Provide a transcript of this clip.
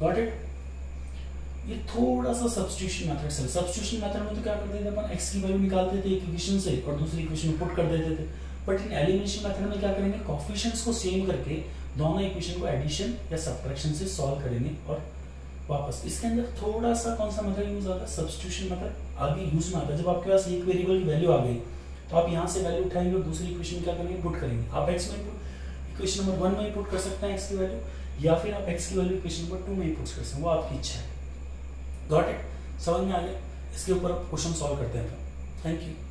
Got it. ये थोड़ा सा सब्स्टिट्यूशन मेथड से, सब्स्टिट्यूशन मेथड में तो क्या करते थे अपन x की वैल्यू निकालते थे एक इक्वेशन से और दूसरी इक्वेशन में पुट कर देते थे, बट इन एलिमिनेशन मेथड में क्या करेंगे, कोएफिशिएंट्स को सेम करके दोनों इक्वेशन को एडिशन या सब्ट्रैक्शन से सॉल्व करेंगे और वापस। इसके अंदर थोड़ा सा कौन सा मेथड यूज आता है, सब्स्टिट्यूशन मेथड आगे यूज में आता है। जब आपके पास एक वेरिएबल की वैल्यू आ गई तो आप यहाँ से वैल्यू उठाएंगे और दूसरी इक्वेशन में क्या करेंगे, पुट करेंगे। आप x में इक्वेशन नंबर 1 में पुट कर सकते हैं x की वैल्यू, या फिर आप x की वैल्यू इक्वेशन नंबर 2 में ही पुट कर सकते हैं, वो आपकी इच्छा है। गॉट इट, समझ में आ गया। इसके ऊपर क्वेश्चन सॉल्व करते हैं। Thank you.